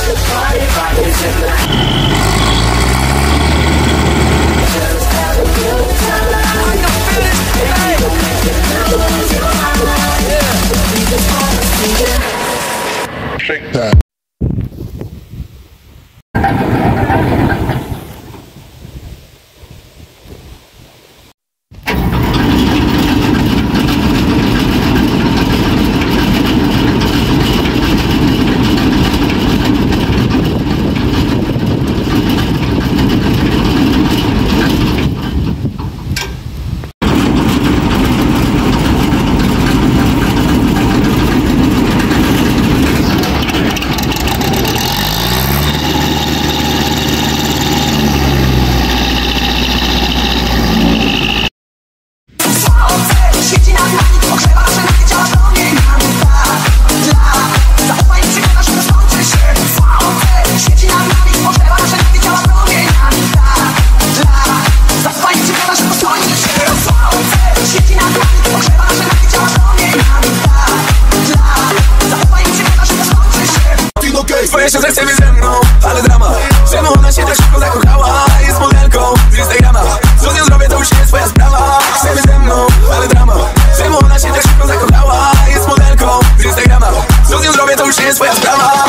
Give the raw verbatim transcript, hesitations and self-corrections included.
Shake that. Twoje siostra chce być ze mną, ale drama. Czemu ona się tak szybko zakochała? Jest modelką z Instagrama. Co z nią zrobię, to już nie jest twoja sprawa. Chce być ze mną, ale drama. Czemu ona się tak szybko zakochała? Jest modelką z Instagrama. Co z nią zrobię, to już nie jest twoja sprawa.